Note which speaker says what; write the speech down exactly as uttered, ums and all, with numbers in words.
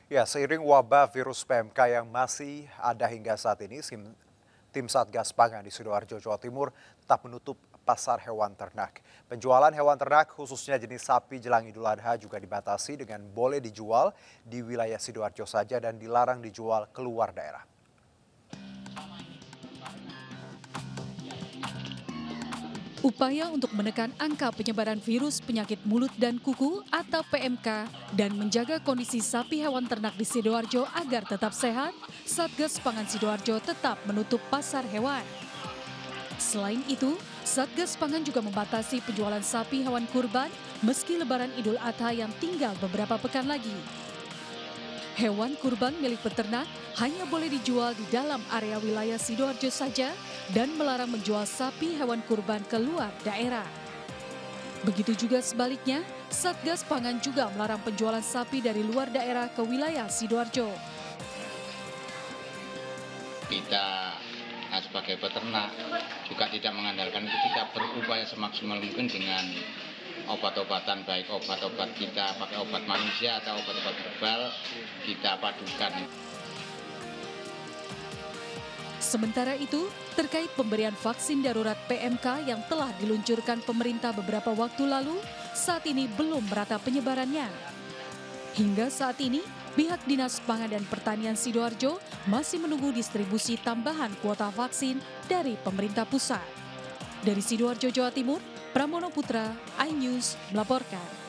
Speaker 1: Ya, seiring wabah virus P M K yang masih ada hingga saat ini, sim- tim Satgas Pangan di Sidoarjo, Jawa Timur tetap menutup pasar hewan ternak. Penjualan hewan ternak khususnya jenis sapi jelang Idul Adha juga dibatasi dengan boleh dijual di wilayah Sidoarjo saja dan dilarang dijual keluar daerah.
Speaker 2: Upaya untuk menekan angka penyebaran virus penyakit mulut dan kuku atau P M K dan menjaga kondisi sapi hewan ternak di Sidoarjo agar tetap sehat, Satgas Pangan Sidoarjo tetap menutup pasar hewan. Selain itu, Satgas Pangan juga membatasi penjualan sapi hewan kurban meski Lebaran Idul Adha yang tinggal beberapa pekan lagi. Hewan kurban milik peternak hanya boleh dijual di dalam area wilayah Sidoarjo saja dan melarang menjual sapi hewan kurban ke luar daerah. Begitu juga sebaliknya, Satgas Pangan juga melarang penjualan sapi dari luar daerah ke wilayah Sidoarjo.
Speaker 3: Kita nah, sebagai peternak juga tidak mengandalkan itu, kita berupaya semaksimal mungkin dengan obat-obatan, baik obat-obat kita pakai obat manusia atau obat-obat herbal kita padukan.
Speaker 2: Sementara itu, terkait pemberian vaksin darurat P M K yang telah diluncurkan pemerintah beberapa waktu lalu, saat ini belum merata penyebarannya. Hingga saat ini, pihak Dinas Pangan dan Pertanian Sidoarjo masih menunggu distribusi tambahan kuota vaksin dari pemerintah pusat. Dari Sidoarjo, Jawa Timur, Pramono Putra, iNews melaporkan.